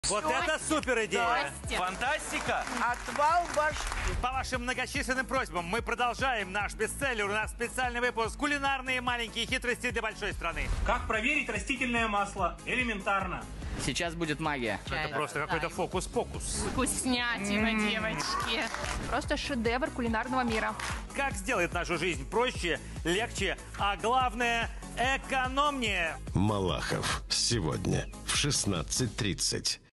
Вот это супер идея! Фантастика! Отвал башки. По вашим многочисленным просьбам мы продолжаем наш бестселлер. У нас специальный выпуск «Кулинарные маленькие хитрости для большой страны». Как проверить растительное масло? Элементарно. Сейчас будет магия. Это просто какой-то фокус-покус. Вкуснятина, девочки. Просто шедевр кулинарного мира. Как сделает нашу жизнь проще, легче, а главное – экономнее. Малахов. Сегодня в 16:30.